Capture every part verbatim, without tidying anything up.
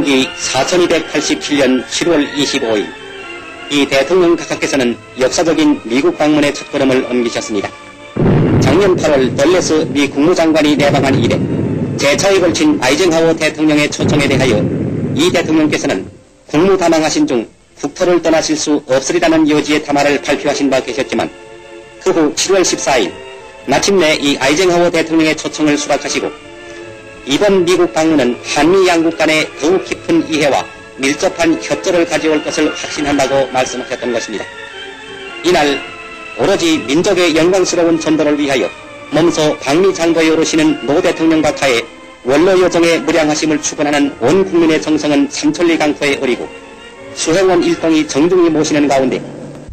국이 사천이백팔십칠 년 칠월 이십오일 이 대통령 각하께서는 역사적인 미국 방문의 첫걸음을 옮기셨습니다. 작년 팔월 덜레스 미 국무장관이 내방한 이래 제차에 걸친 아이젠하워 대통령의 초청에 대하여 이 대통령께서는 국무담항하신 중 국토를 떠나실 수 없으리라는 여지의 담화를 발표하신 바 계셨지만 그 후 칠월 십사일 마침내 이 아이젠하워 대통령의 초청을 수락하시고 이번 미국 방문은 한미 양국 간의 더욱 깊은 이해와 밀접한 협조를 가져올 것을 확신한다고 말씀하셨던 것입니다. 이날 오로지 민족의 영광스러운 전도를 위하여 몸소 방미 장고에 오르시는 노 대통령 각하의 원로 여정의 무량하심을 축원하는 온 국민의 정성은 삼천리 강포에 어리고 수행원 일동이 정중히 모시는 가운데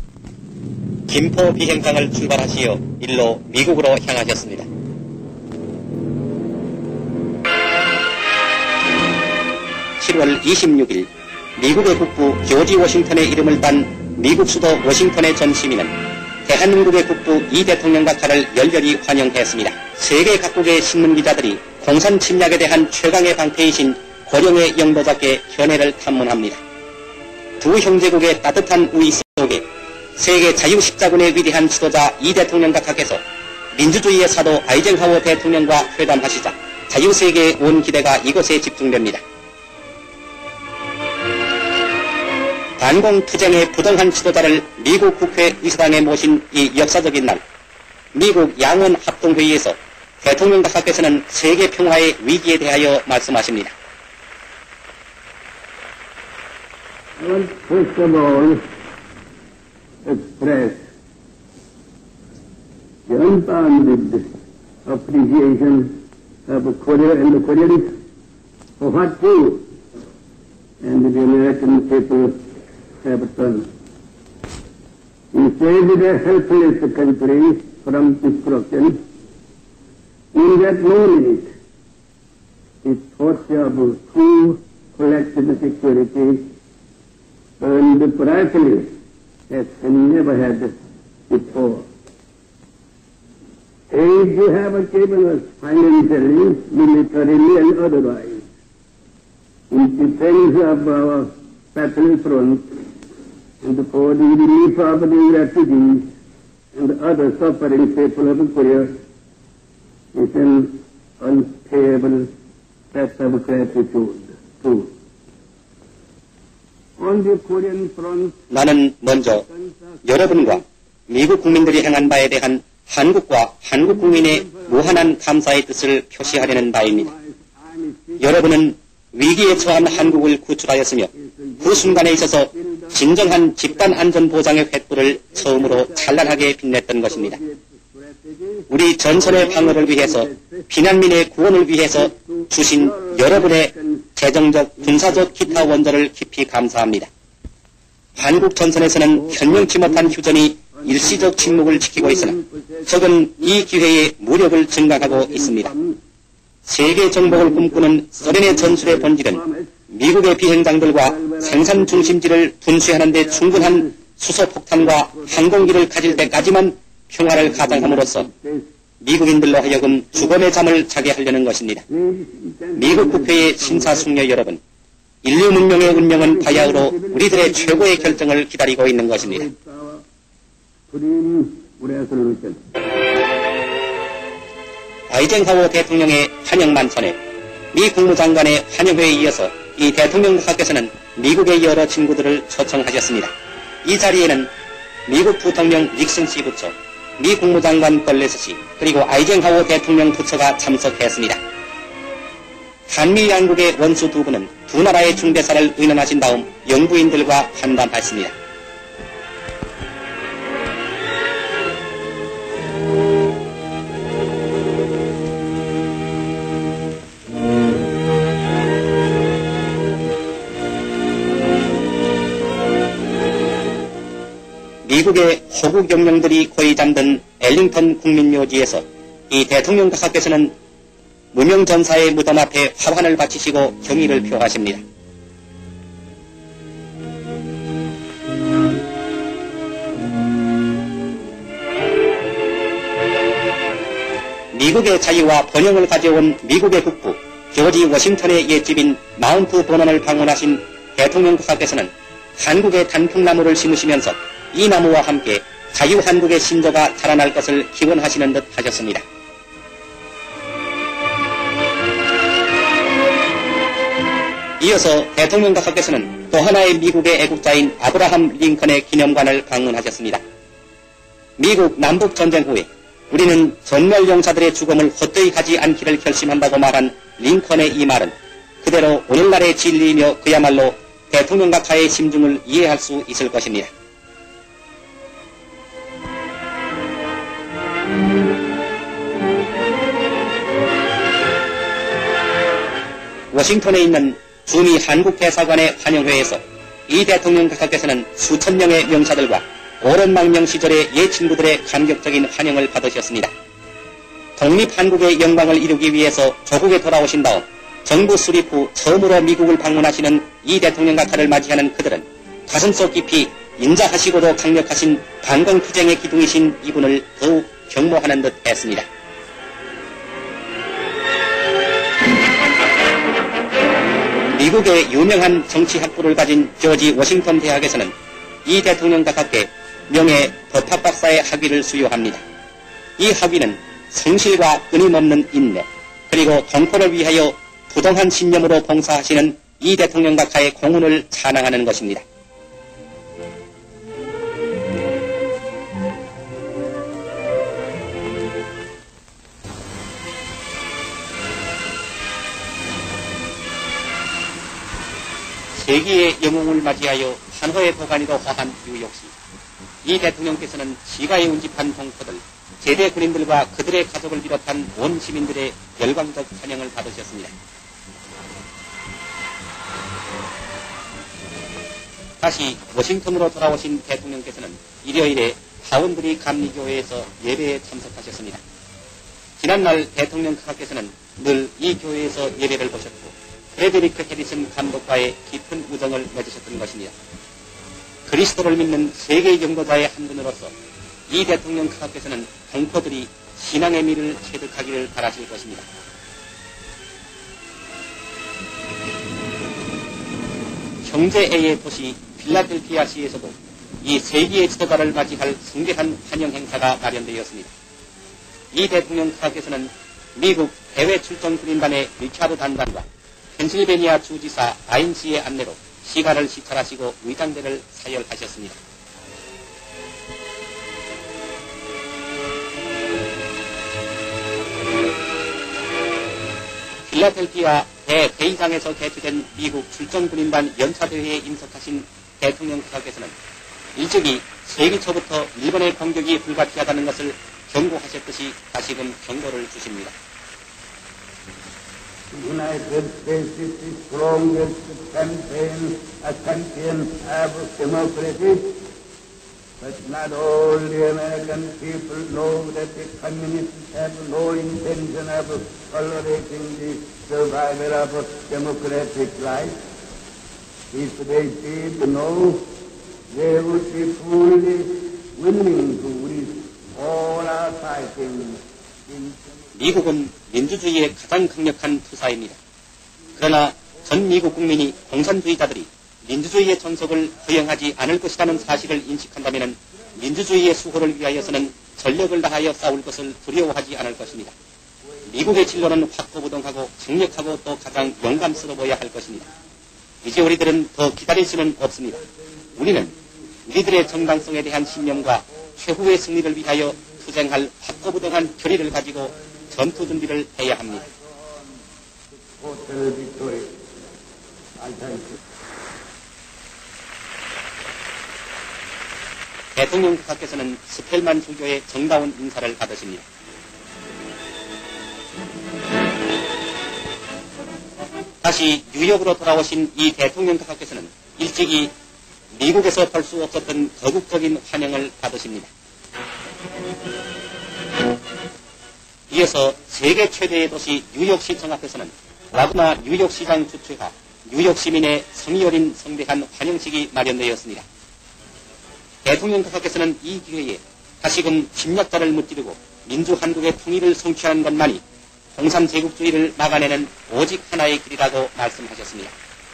김포 비행장을 출발하시어 일로 미국으로 향하셨습니다. 칠월 이십육일 미국의 국부 조지 워싱턴의 이름을 딴 미국 수도 워싱턴의 전 시민은 대한민국의 국부 이 대통령 각하를 열렬히 환영했습니다. 세계 각국의 신문기자들이 공산 침략에 대한 최강의 방패이신 고령의 영도자께 현해를 탐문합니다. 두 형제국의 따뜻한 우위 속에 세계 자유십자군의 위대한 지도자 이 대통령 각하께서 민주주의의 사도 아이젠하워 대통령과 회담하시자 자유세계의 온 기대가 이곳에 집중됩니다. 반공투쟁의 부동한 지도자를 미국 국회 의사당에 모신 이 역사적인 날, 미국 양원합동회의에서 대통령 각하께서는 세계 평화의 위기에 대하여 말씀하십니다. I want first of all express the unbounded appreciation of Korea and the Koreans for what you and the American people have done. You saved a helpless country from destruction. In that moment, the thought of true collective security burned brightly as never had before. Aid you have given us financially, militarily, and otherwise in defense of our battlefront and for the relief of the refugees and other suffering people of Korea is an unpayable debt of gratitude too. On the Korean front, 나는 먼저 여러분과 미국 국민들이 행한 바에 대한 한국과 한국 국민의 무한한 감사의 뜻을 표시하려는 바입니다. 여러분은 위기에 처한 한국을 구출하였으며 그 순간에 있어서 진정한 집단 안전 보장의 횃불을 처음으로 찬란하게 빛냈던 것입니다. 우리 전선의 방어를 위해서 피난민의 구원을 위해서 주신 여러분의 재정적, 군사적 기타 원조를 깊이 감사합니다. 한국 전선에서는 현명치 못한 휴전이 일시적 침묵을 지키고 있으나 적은 이 기회에 무력을 증강하고 있습니다. 세계 정복을 꿈꾸는 소련의 전술의 본질은 미국의 비행장들과 생산 중심지를 분쇄하는 데 충분한 수소폭탄과 항공기를 가질 때까지만 평화를 가장함으로써 미국인들로 하여금 죽음의 잠을 자게 하려는 것입니다. 미국 국회의 심사숙녀 여러분, 인류 문명의 운명은 바야흐로 우리들의 최고의 결정을 기다리고 있는 것입니다. 아이젠하워 대통령의 환영 만찬에 미 국무장관의 환영회에 이어서 이 대통령 각하께서는 미국의 여러 친구들을 초청하셨습니다. 이 자리에는 미국 부통령 닉슨 씨 부처, 미 국무장관 덜레스 씨, 그리고 아이젠하워 대통령 부처가 참석했습니다. 한미 양국의 원수 두 분은 두 나라의 중대사를 의논하신 다음 영부인들과 환담했습니다. 미국의 호국 영령들이 거의 잠든 엘링턴 국민묘지에서 이 대통령 각하께서는 무명전사의 무덤 앞에 화환을 바치시고 경의를 표하십니다. 미국의 자유와 번영을 가져온 미국의 국부 조지 워싱턴의 옛집인 마운트 버넌을 방문하신 대통령 각하께서는 한국의 단풍나무를 심으시면서 이 나무와 함께 자유한국의 신조가 자라날 것을 기원하시는 듯 하셨습니다. 이어서 대통령 각하께서는 또 하나의 미국의 애국자인 아브라함 링컨의 기념관을 방문하셨습니다. 미국 남북전쟁 후에 우리는 전멸용사들의 죽음을 헛되이 가지 않기를 결심한다고 말한 링컨의 이 말은 그대로 오늘날의 진리이며 그야말로 대통령 각하의 심중을 이해할 수 있을 것입니다. 워싱턴에 있는 주미 한국대사관의 환영회에서 이 대통령 각하께서는 수천 명의 명사들과 오랜망명 시절의 옛 친구들의 감격적인 환영을 받으셨습니다. 독립한국의 영광을 이루기 위해서 조국에 돌아오신 다음 정부 수립 후 처음으로 미국을 방문하시는 이 대통령 각하를 맞이하는 그들은 가슴속 깊이 인자하시고도 강력하신 반공투쟁의 기둥이신 이분을 더욱 경모하는 듯 했습니다. 미국의 유명한 정치학부를 가진 조지 워싱턴 대학에서는 이 대통령 각하께 명예 법학박사의 학위를 수여합니다. 이 학위는 성실과 끊임없는 인내, 그리고 동포를 위하여 부동한 신념으로 봉사하시는 이 대통령 각하의 공훈을 찬양하는 것입니다. 세기의 영웅을 맞이하여 한화의 도가니로 화한 뉴욕시. 이 대통령께서는 시가에 운집한 동포들, 제대 군인들과 그들의 가족을 비롯한 온 시민들의 열광적 환영을 받으셨습니다. 다시 워싱턴으로 돌아오신 대통령께서는 일요일에 하원부리 감리교회에서 예배에 참석하셨습니다. 지난날 대통령 각하께서는 늘 이 교회에서 예배를 보셨고 프레드리크 해리슨 감독과의 깊은 우정을 맺으셨던 것입니다. 그리스도를 믿는 세계 영도자의 한 분으로서 이 대통령 각하께서는 동포들이 신앙의 미를 체득하기를 바라실 것입니다. 형제애의 도시 필라델피아시에서도 이 세기의 지도자를 맞이할 성대한 환영 행사가 마련되었습니다. 이 대통령 각하께서는 미국 해외 출정 군인단의 리차드 단장과 펜실베니아 주지사 아인 씨의 안내로 시가를 시찰하시고 의장대를 사열하셨습니다. 필라델피아 대회의장에서 개최된 미국 출정군인단 연차대회에 임석하신 대통령 각하께서는 일찍이 세기 초부터 일본의 공격이 불가피하다는 것을 경고하셨듯이 다시금 경고를 주십니다. United States is the strongest campaign, a champion of democracy, but not all the American people know that the communists have no intention of tolerating the survival of democratic life. If they did know, they would be fully willing to risk all our fighting in 미국은 민주주의의 가장 강력한 투사입니다. 그러나 전 미국 국민이 공산주의자들이 민주주의의 존속을 허용하지 않을 것이라는 사실을 인식한다면 민주주의의 수호를 위하여서는 전력을 다하여 싸울 것을 두려워하지 않을 것입니다. 미국의 진로는 확고부동하고 강력하고 또 가장 용감스러워야 할 것입니다. 이제 우리들은 더 기다릴 수는 없습니다. 우리는 우리들의 정당성에 대한 신념과 최후의 승리를 위하여 투쟁할 확고부동한 결의를 가지고 전투 준비를 해야 합니다. 대통령 각하께서는 스펠만 주교의 정다운 인사를 받으십니다. 다시 뉴욕으로 돌아오신 이 대통령 각하께서는 일찍이 미국에서 볼 수 없었던 거국적인 환영을 받으십니다. 이어서 세계 최대의 도시 뉴욕시청 앞에서는 라구나 뉴욕시장 주최와 뉴욕 시민의 성의 어린 성대한 환영식이 마련되었습니다. 대통령 각하께서는 이 기회에 다시금 침략자를 무찌르고 민주한국의 통일을 성취하는 것만이 공산제국주의를 막아내는 오직 하나의 길이라고 말씀하셨습니다.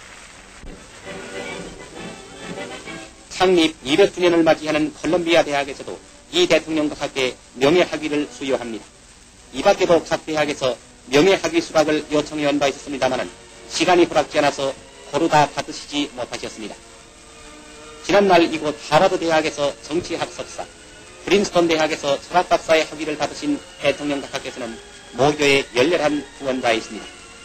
창립 이백 주년을 맞이하는 콜롬비아 대학에서도 이 대통령과 함께 명예학위를 수여합니다. 이 밖에도 각 대학에서 명예학위 수락을 요청해온 바 있었습니다만 시간이 허락지 않아서 고르다 받으시지 못하셨습니다. 지난날 이곳 하버드 대학에서 정치학 석사, 프린스턴 대학에서 철학박사의 학위를 받으신 대통령 각하께서는 모교의 열렬한 후원자이십니다.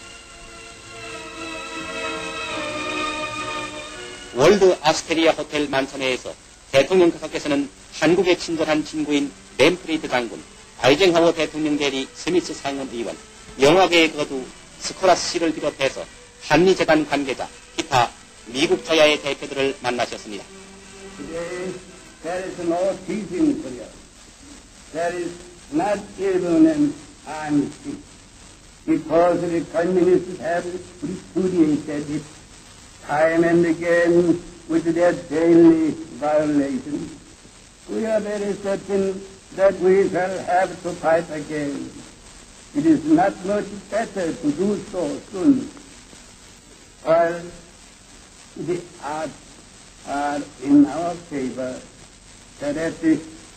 월드 아스테리아 호텔 만선회에서 대통령 각하께서는 한국에 친절한 친구인 램프리드 장군, 아이젠하워 대통령 대리 스미스 상원 의원, 영화계의 거두 스코라스 씨를 비롯해서 한미재단 관계자, 기타 미국 저야의 대표들을 만나셨습니다. Today there is no peace in Korea. There is not even an amnesty because the communists have repudiated it time and again with their daily violations. We are very certain that we shall have to fight again. It is not much better to do so soon, while the odds are in our favor, that at this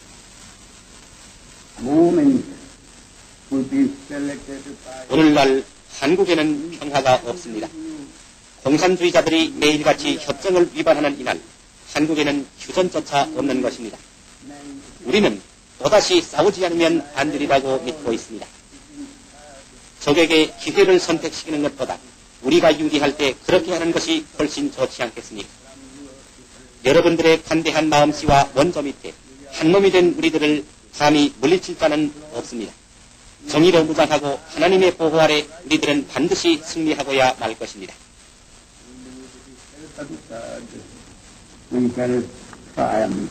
moment will be selected by... 오늘날 한국에는 평화가 없습니다. 공산주의자들이 매일같이 협정을 위반하는 이날 한국에는 휴전조차 없는 것입니다. 우리는 또다시 싸우지 않으면 안 되리라고 믿고 있습니다. 적에게 기회를 선택시키는 것보다 우리가 유리할 때 그렇게 하는 것이 훨씬 좋지 않겠습니까? 여러분들의 간대한 마음씨와 원조 밑에 한몸이 된 우리들을 감히 물리칠 자는 없습니다. 정의로 무장하고 하나님의 보호 아래 우리들은 반드시 승리하고야 말 것입니다. We shall triumph.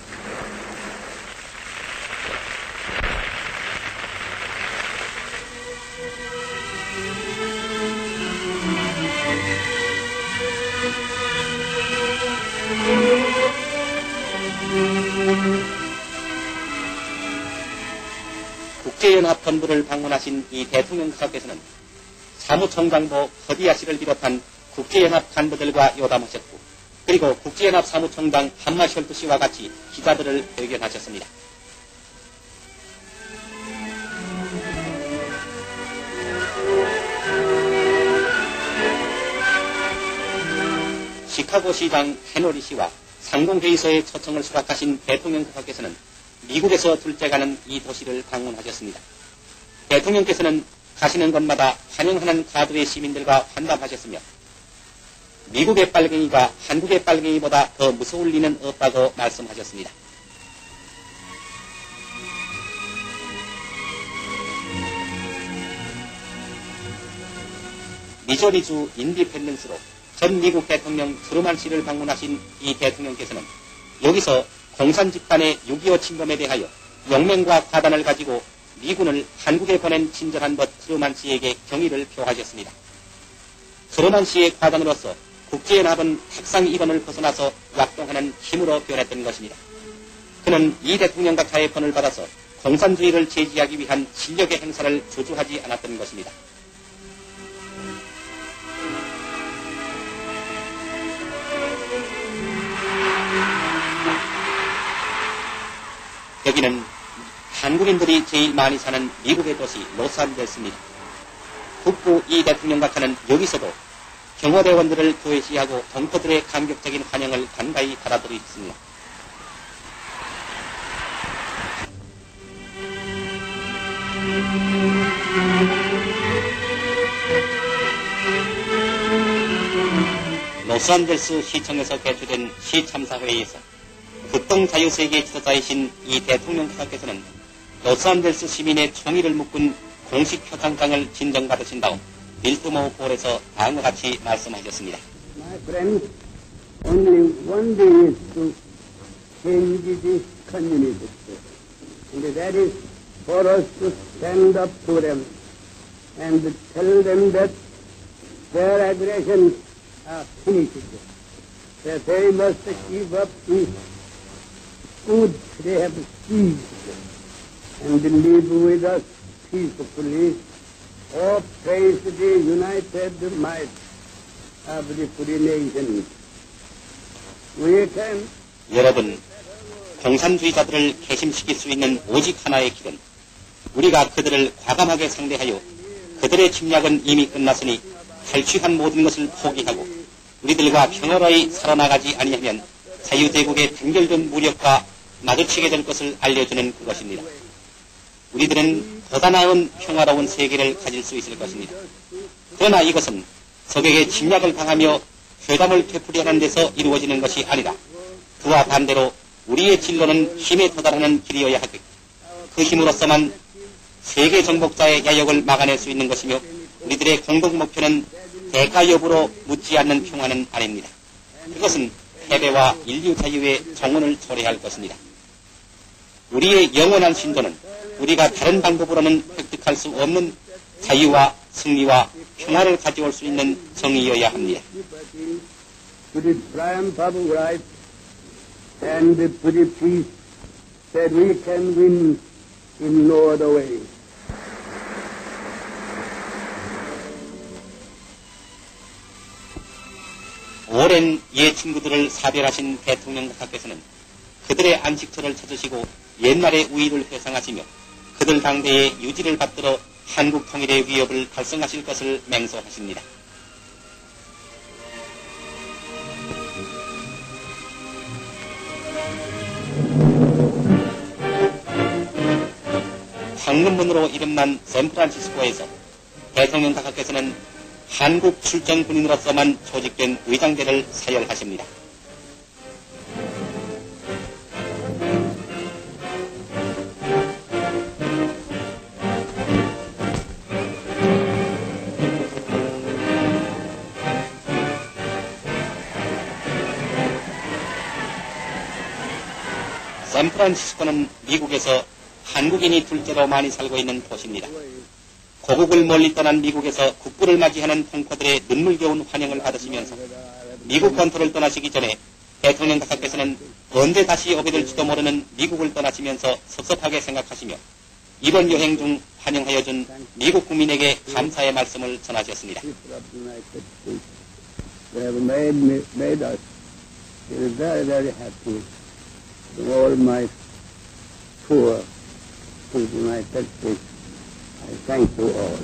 국제연합본부를 방문하신 이 대통령 각하께서는 사무총장보 허디야 씨를 비롯한 국제연합 간부들과 요담하셨고, 그리고 국제연합 사무총장 한마셜트 씨와 같이 기자들을 회견하셨습니다. 시카고 시장 헤너리 씨와 상공회의소의 초청을 수락하신 대통령 각하께서는 미국에서 둘째가는 이 도시를 방문하셨습니다. 대통령께서는 가시는 곳마다 환영하는 가두의 시민들과 환담하셨으며 미국의 빨갱이가 한국의 빨갱이보다 더 무서울 리는 없다고 말씀하셨습니다. 미조리주 인디펜던스로 전 미국 대통령 트루만 씨를 방문하신 이 대통령께서는 여기서 공산 집단의 육이오 침범에 대하여 용맹과 과단을 가지고 미군을 한국에 보낸 친절한 벗 트루만 씨에게 경의를 표하셨습니다. 트루만 씨의 과단으로서 국제연합은 탁상 이론을 벗어나서 활동하는 힘으로 변했던 것입니다. 그는 이 대통령 각하의 번을 받아서 공산주의를 제지하기 위한 실력의 행사를 주주하지 않았던 것입니다. 여기는 한국인들이 제일 많이 사는 미국의 도시 로스안젤레스입니다. 북부 이 대통령 각하는 여기서도 경호대원들을 교회시하고 동포들의 감격적인 환영을 간가히 받아들였습니다. 로스안젤레스 시청에서 개최된 시참사회의에서 극동자유세계의 지도자이신 이 대통령 각하께서는 로스안젤레스 시민의 총의를 묶은 공식 표창장을 진정받으신 다음 빌트모어 홀에서 다음과 같이 말씀하셨습니다. My friends, only one thing is to change the community. And that is for us to stand up to them and tell them that their aggressions are finished. That they must give up the food they have seized and live with us peacefully Oh, praise the united might of the free nations. We can 여러분, 공산주의자들을 개심시킬 수 있는 오직 하나의 길은 우리가 그들을 과감하게 상대하여 그들의 침략은 이미 끝났으니 탈취한 모든 것을 포기하고 우리들과 평화로이 살아나가지 아니하면 자유제국의 단결된 무력과 마주치게 될 것을 알려주는 그것입니다. 우리들은 보다 나은 평화로운 세계를 가질 수 있을 것입니다. 그러나 이것은 적에게 침략을 당하며 회담을 되풀이하는 데서 이루어지는 것이 아니라 그와 반대로 우리의 진로는 힘에 도달하는 길이어야 하고 그 힘으로서만 세계 정복자의 야욕을 막아낼 수 있는 것이며 우리들의 공동 목표는 대가 여부로 묻지 않는 평화는 아닙니다. 그것은 패배와 인류 자유의 정원을 초래할 것입니다. 우리의 영원한 신조는 우리가 다른 방법으로는 획득할 수 없는 자유와 승리와 평화를 가져올 수 있는 정의여야 합니다. to the triumph of right and to the peace that we can win in no other way. 오랜 옛 친구들을 사별하신 대통령 각하께서는 그들의 안식처를 찾으시고 옛날의 우위를 회상하시며 그들 당대의 유지를 받들어 한국 통일의 위협을 달성하실 것을 맹세하십니다. 황금문으로 이름난 샌프란시스코에서 대통령 각하께서는 한국 출정 군인으로서만 조직된 의장대를 사열하십니다. 샌프란시스코는 미국에서 한국인이 둘째로 많이 살고 있는 도시입니다. 고국을 멀리 떠난 미국에서 국부를 맞이하는 통커들의 눈물겨운 환영을 받으시면서 미국 본토를 떠나시기 전에 대통령 각하께서는 언제 다시 오게 될지도 모르는 미국을 떠나시면서 섭섭하게 생각하시며 이번 여행 중 환영하여 준 미국 국민에게 감사의 말씀을 전하셨습니다. All my poor to the United States, I thank you all.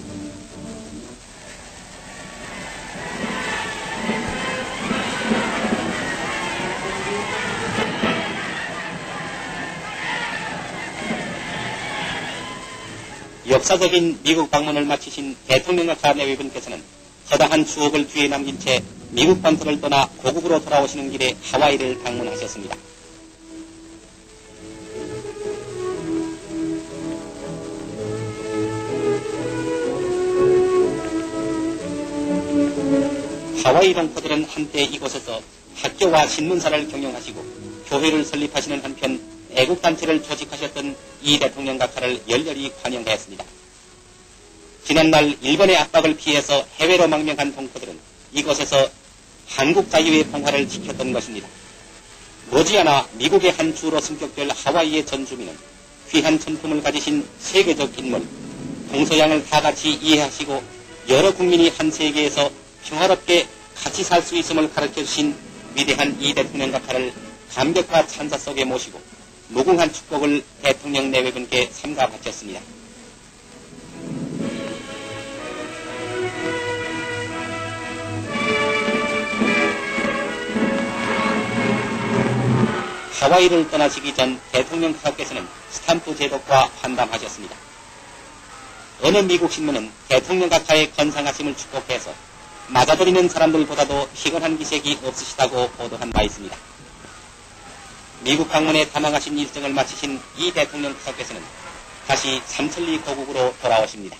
역사적인 미국 방문을 마치신 대통령 각하 내외분께서는 허다한 추억을 뒤에 남긴 채 미국 본토를 떠나 고국으로 돌아오시는 길에 하와이를 방문하셨습니다. 하와이 동포들은 한때 이곳에서 학교와 신문사를 경영하시고 교회를 설립하시는 한편 애국단체를 조직하셨던 이 대통령 각하를 열렬히 환영하였습니다. 지난날 일본의 압박을 피해서 해외로 망명한 동포들은 이곳에서 한국 자유의 평화를 지켰던 것입니다. 머지않아 미국의 한 주로 승격될 하와이의 전주민은 귀한 전품을 가지신 세계적 인물, 동서양을 다 같이 이해하시고 여러 국민이 한 세계에서 평화롭게 같이 살 수 있음을 가르쳐주신 위대한 이 대통령 각하를 감격과 찬사 속에 모시고 무궁한 축복을 대통령 내외분께 삼가 바쳤습니다. 하와이를 떠나시기 전 대통령 각하께서는 스탬프 제독과 환담하셨습니다. 어느 미국 신문은 대통령 각하의 건강하심을 축복해서 맞아들이는 사람들보다도 희건한 기색이 없으시다고 보도한 바 있습니다. 미국 방문에 다망하신 일정을 마치신 이 대통령 각하께서는 다시 삼천리 고국으로 돌아오십니다.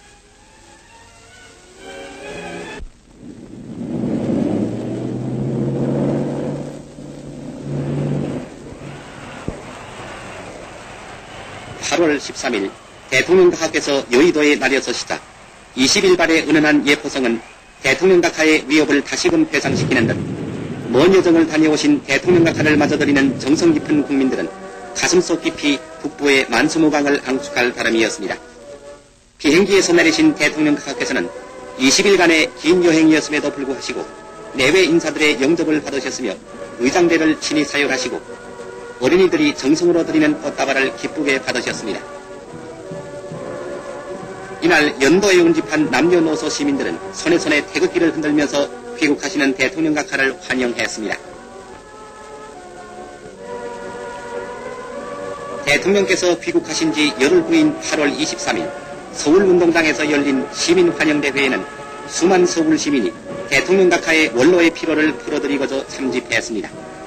팔월 십삼일 대통령 각하께서 여의도에 나려서시자 이십 일 발의 은은한 예포성은 대통령 각하의 위협을 다시금 회상시키는 듯 먼 여정을 다녀오신 대통령 각하를 맞아들이는 정성 깊은 국민들은 가슴속 깊이 북부의 만수무강을 앙축할 바람이었습니다. 비행기에서 내리신 대통령께서는 이십 일간의 긴 여행이었음에도 불구하고 내외 인사들의 영접을 받으셨으며 의장대를 친히 사용하시고 어린이들이 정성으로 드리는 꽃다발을 기쁘게 받으셨습니다. 이날 연도에 운집한 남녀노소 시민들은 손에 손에 태극기를 흔들면서 귀국하시는 대통령 각하를 환영했습니다. 대통령께서 귀국하신 지 열흘 후인 팔월 이십삼일 서울운동장에서 열린 시민환영대회에는 수만 서울 시민이 대통령 각하의 원로의 피로를 풀어드리고자 참집했습니다.